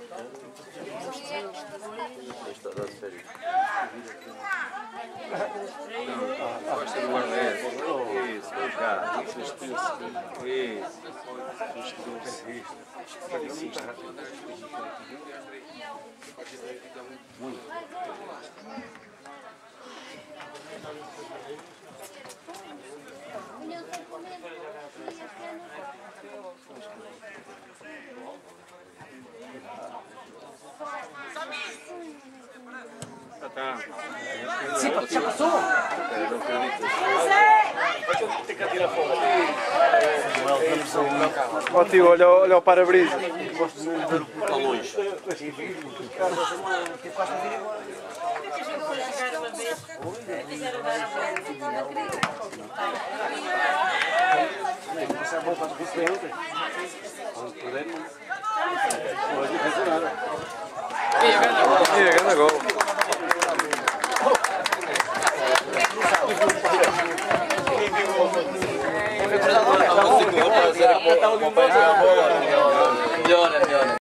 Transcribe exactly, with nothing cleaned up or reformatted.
Isto dá sério. Gosta do guarda-redes. Isso, já. Isso, isto. Isso. Muito. Tá. Sim, já passou? Não acredito. Tem que tirar fora. Ó tio, olha, olha o para-brisa. Está longe. Você é bom para o bem ontem. Hoje não fez nada. Ih, grande gol. Melhor,